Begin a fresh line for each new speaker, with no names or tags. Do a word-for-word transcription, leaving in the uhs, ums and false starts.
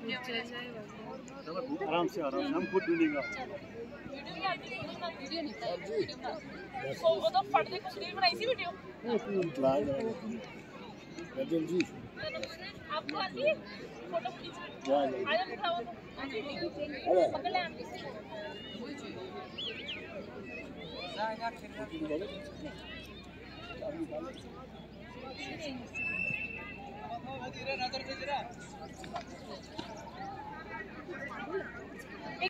आराम से आराम से हम खुद ढूंढेंगे।
वीडियो नहीं था, वीडियो बना वो तो फट दे कुछ नहीं बनाई सी वीडियो।
रजन जी
आपको आती है फोटो खींच आजा दिखाओ तो पकड़ ले आंटी से नजर से जरा